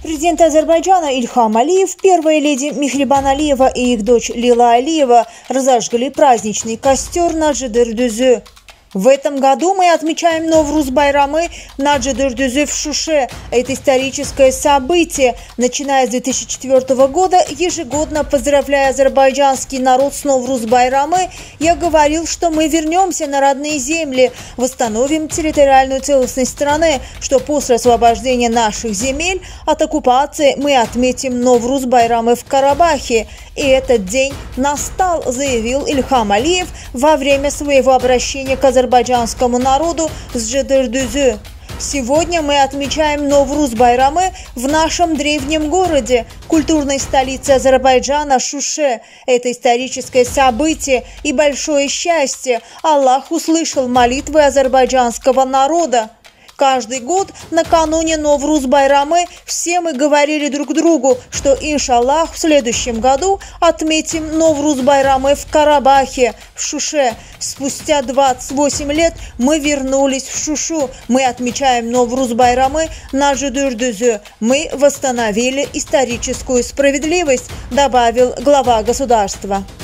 Президент Азербайджана Ильхам Алиев, первая леди Михрибан Алиева и их дочь Лила Алиева разожгли праздничный костер на Джидыр-Дүзі. В этом году мы отмечаем Новруз-Байрамы на Джидыр-Дүзі в Шуше. Это историческое событие. Начиная с 2004 года, ежегодно поздравляя азербайджанский народ с Новруз-Байрамы, я говорил, что мы вернемся на родные земли, восстановим территориальную целостность страны, что после освобождения наших земель от оккупации мы отметим Новруз-Байрамы в Карабахе. И этот день настал, заявил Ильхам Алиев во время своего обращения к азербайджанскому народу с Джидыр-Дүзі. Сегодня мы отмечаем Новруз-Байрамы в нашем древнем городе, культурной столице Азербайджана Шуше. Это историческое событие и большое счастье. Аллах услышал молитвы азербайджанского народа. Каждый год накануне Новруз-Байрамы все мы говорили друг другу, что, иншаллах, в следующем году отметим Новруз-Байрамы в Карабахе, в Шуше. Спустя 28 лет мы вернулись в Шушу. Мы отмечаем Новруз-Байрамы на Джидыр-Дүзі. Мы восстановили историческую справедливость, добавил глава государства.